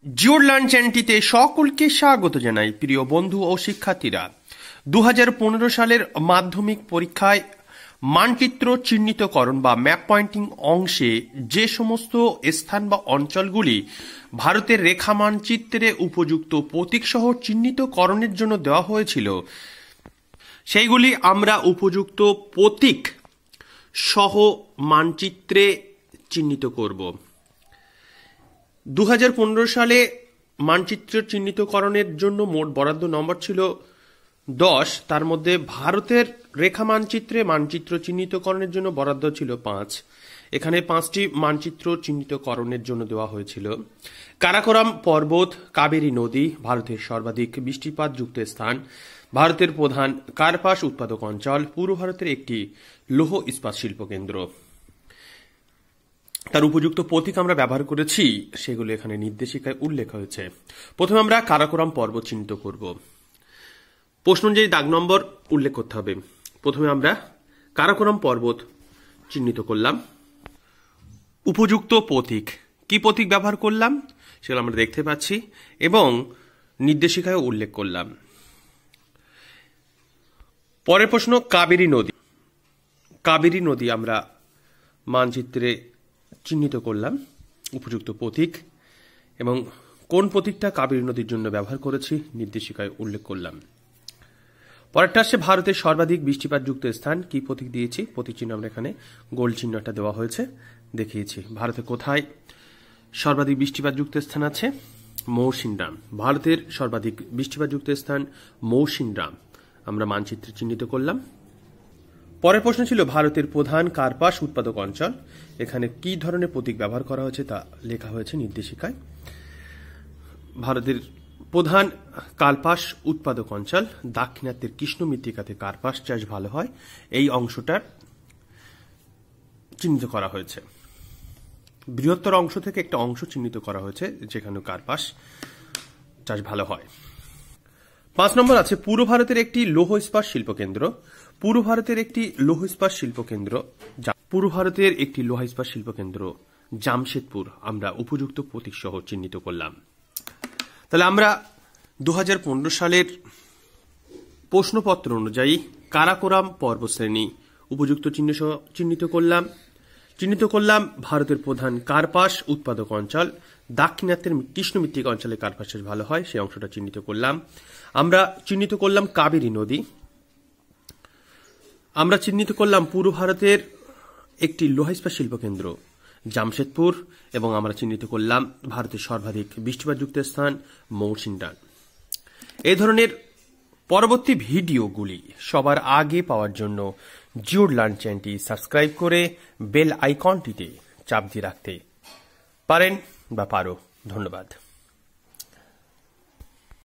জিওর লার্ন চ্যানেলটিতে সকলকে স্বাগত জানাই প্রিয় বন্ধু ও শিক্ষার্থীরা। 2015 সালের মাধ্যমিক পরীক্ষায় মানচিত্র চিহ্নিতকরণ বা ম্যাপ পয়েন্টিং অংশে যে সমস্ত স্থান বা অঞ্চলগুলি ভারতের রেখা মানচিত্রে উপযুক্ত প্রতীক সহ চিহ্নিতকরণের জন্য দেওয়া হয়েছিল, সেইগুলি আমরা উপযুক্ত প্রতীক সহ মানচিত্রে চিহ্নিত করব। 2015 সালে মানচিত্র চিহ্নিতকরণের জন্য মোট বরাদ্দ নম্বর ছিল 10। তার মধ্যে ভারতের রেখা মানচিত্রে মানচিত্র চিহ্নিতকরণের জন্য বরাদ্দ ছিল 5। এখানে 5টি মানচিত্র চিহ্নিতকরণের জন্য দেওয়া হয়েছিল। কারাকোরাম পর্বত, কাবেরী নদী, ভারতের সর্বাধিক বৃষ্টিপাতযুক্ত স্থান, ভারতের প্রধান কার্পাস উৎপাদক অঞ্চল, পূর্ব ভারতের একটি লৌহ ইস্পাত শিল্প কেন্দ্র। তার উপযুক্ত প্রতীক আমরা ব্যবহার করেছি, সেগুলো এখানে নির্দেশিকায় উল্লেখ হয়েছে। প্রথমে আমরা কারাকোরাম পর্বত চিহ্নিত করব। প্রশ্ন অনুযায়ী দাগ নম্বর উল্লেখ করতে হবে। প্রথমে আমরা কারাকোরাম পর্বত চিহ্নিত করলাম। উপযুক্ত প্রতীক, কি প্রতীক ব্যবহার করলাম সেগুলো আমরা দেখতে পাচ্ছি এবং নির্দেশিকায় উল্লেখ করলাম। পরের প্রশ্ন কাবেরী নদী। কাবেরী নদী আমরা মানচিত্রে চিহ্নিত করলাম, উপযুক্ত প্রতীক এবং কোন প্রতীকটা কাবেরী নদীর জন্য ব্যবহার করেছি নির্দেশিকায় উল্লেখ করলাম। পরেরটা আসছে ভারতের সর্বাধিক বৃষ্টিপাতযুক্ত স্থান, কি প্রতীক দিয়েছি, প্রতীক চিহ্ন আমরা এখানে গোল চিহ্নটা দেওয়া হয়েছে দেখিয়েছি। ভারতে কোথায় সর্বাধিক বৃষ্টিপাতযুক্ত স্থান আছে? মৌসিনরাম। ভারতের সর্বাধিক বৃষ্টিপাতযুক্ত স্থান মৌসিনরাম আমরা মানচিত্রে চিহ্নিত করলাম। পরের প্রশ্ন ছিল ভারতের প্রধান কার্পাস উৎপাদক অঞ্চল। এখানে কি ধরনের প্রতীক ব্যবহার করা হয়েছে তা লেখা হয়েছে নির্দেশিকায়। ভারতের প্রধান কার্পাস উৎপাদক অঞ্চল, দাক্ষিণাত্যের কৃষ্ণ মৃত্তিকাতে কার্পাস চাষ ভালো হয়, এই অংশটার চিহ্নিত করা হয়েছে। বৃহত্তর অংশ থেকে একটা অংশ চিহ্নিত করা হয়েছে যেখানে কার্পাস চাষ ভালো হয়। 5 নম্বর আছে পূর্ব ভারতের একটি লৌহ ইস্পাত শিল্প কেন্দ্র। পূর্ব ভারতের একটি লৌহ ইস্পাত শিল্প কেন্দ্র, পূর্ব ভারতের একটি লৌহ ইস্পাত শিল্প কেন্দ্র জামশেদপুর আমরা উপযুক্ত প্রতীক সহ চিহ্নিত করলাম। তাহলে আমরা 2015 সালের প্রশ্নপত্র অনুযায়ী কারাকোরাম পর্বতশ্রেণী উপযুক্ত চিহ্ন সহ চিহ্নিত করলাম। ভারতের প্রধান কার্পাস উৎপাদক অঞ্চল, দাক্ষিণাত্যের কৃষ্ণ মৃত্তিকা অঞ্চলে কার্পাস চাষ ভালো হয়, সেই অংশটা চিহ্নিত করলাম। আমরা চিহ্নিত করলাম কাবেরী নদী। আমরা চিহ্নিত করলাম পূর্ব ভারতের একটি লৌহ ইস্পাত শিল্প কেন্দ্র জামশেদপুর এবং আমরা চিহ্নিত করলাম ভারতের সর্বাধিক বৃষ্টিপাতযুক্ত স্থান মৌসিনরাম। এই ধরনের পরবর্তী ভিডিওগুলি সবার আগে পাওয়ার জন্য জিওর লার্ন চ্যানেলটি সাবস্ক্রাইব করে বেল আইকনটিতে চাপ দিয়ে রাখতে পারেন বা পারো। ধন্যবাদ।